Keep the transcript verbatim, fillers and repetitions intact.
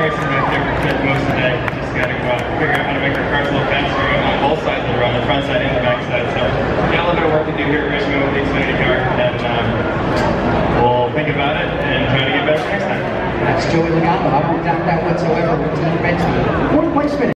racing my favorite bit most of the day. Just got to go out and figure out how to make our cars a little faster on both sides of the road, the front side and the back side. So got a little bit of work to do here at Richmond with the Xfinity car, and um, we'll think about it and try to get better next time. That's Joey Logano. I won't doubt that whatsoever with Team Red Team. Fourth place finish.